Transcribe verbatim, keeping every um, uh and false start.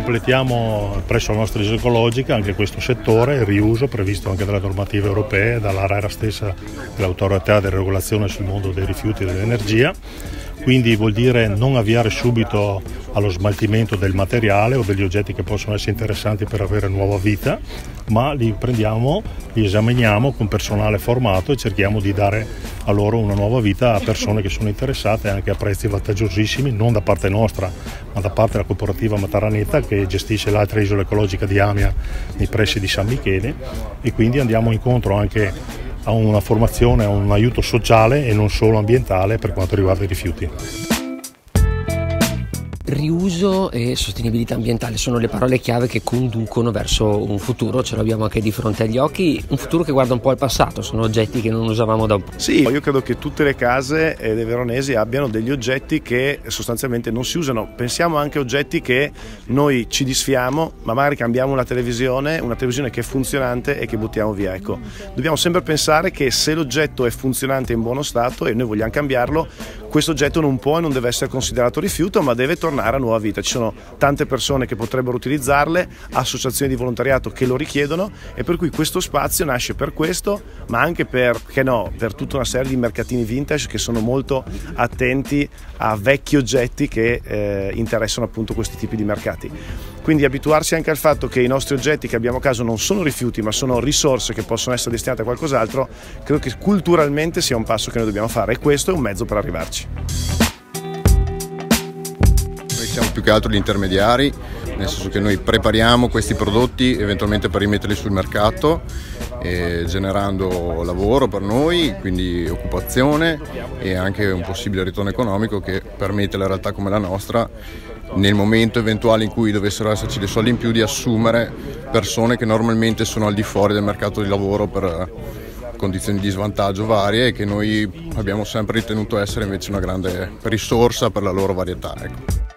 completiamo presso la nostra Isola Ecologica anche questo settore, il riuso, previsto anche dalle normative europee, dall'ARERA stessa, dell'autorità di regolazione sul mondo dei rifiuti e dell'energia. Quindi vuol dire non avviare subito allo smaltimento del materiale o degli oggetti che possono essere interessanti per avere nuova vita, ma li prendiamo, li esaminiamo con personale formato e cerchiamo di dare a loro una nuova vita a persone che sono interessate anche a prezzi vantaggiosissimi, non da parte nostra ma da parte della cooperativa Mataraneta che gestisce l'altra isola ecologica di Amia nei pressi di San Michele, e quindi andiamo incontro anche a una formazione, a un aiuto sociale e non solo ambientale per quanto riguarda i rifiuti. Riuso e sostenibilità ambientale sono le parole chiave che conducono verso un futuro, ce l'abbiamo anche di fronte agli occhi, un futuro che guarda un po' al passato, sono oggetti che non usavamo da un po'. Sì, io credo che tutte le case dei veronesi abbiano degli oggetti che sostanzialmente non si usano. Pensiamo anche a oggetti che noi ci disfiamo, ma magari cambiamo la televisione, una televisione che è funzionante e che buttiamo via. Ecco, dobbiamo sempre pensare che se l'oggetto è funzionante e in buono stato e noi vogliamo cambiarlo, questo oggetto non può e non deve essere considerato rifiuto, ma deve tornare a nuova vita. Ci sono tante persone che potrebbero utilizzarle, associazioni di volontariato che lo richiedono, e per cui questo spazio nasce per questo, ma anche per, che no, per tutta una serie di mercatini vintage che sono molto attenti a vecchi oggetti che eh, interessano appunto questi tipi di mercati. Quindi abituarsi anche al fatto che i nostri oggetti che abbiamo a casa non sono rifiuti ma sono risorse che possono essere destinate a qualcos'altro, credo che culturalmente sia un passo che noi dobbiamo fare, e questo è un mezzo per arrivarci. Noi siamo più che altro gli intermediari, nel senso che noi prepariamo questi prodotti eventualmente per rimetterli sul mercato, eh, generando lavoro per noi, quindi occupazione e anche un possibile ritorno economico che permette alla realtà come la nostra, nel momento eventuale in cui dovessero esserci dei soldi in più, di assumere persone che normalmente sono al di fuori del mercato di lavoro per condizioni di svantaggio varie, e che noi abbiamo sempre ritenuto essere invece una grande risorsa per la loro varietà. Ecco.